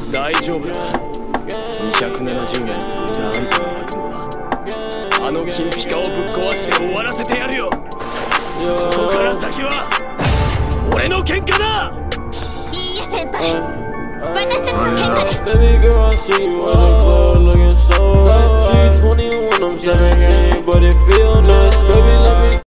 大丈夫だ。270年続いたあんたの悪夢はあの金ピカをぶっ壊して終わらせてやるよ。ここから先は俺の喧嘩だ。 いいえ先輩、私たちの喧嘩です。 Baby girl, I see you in the club looking so right. She 21, I'm 17, but it feel nice.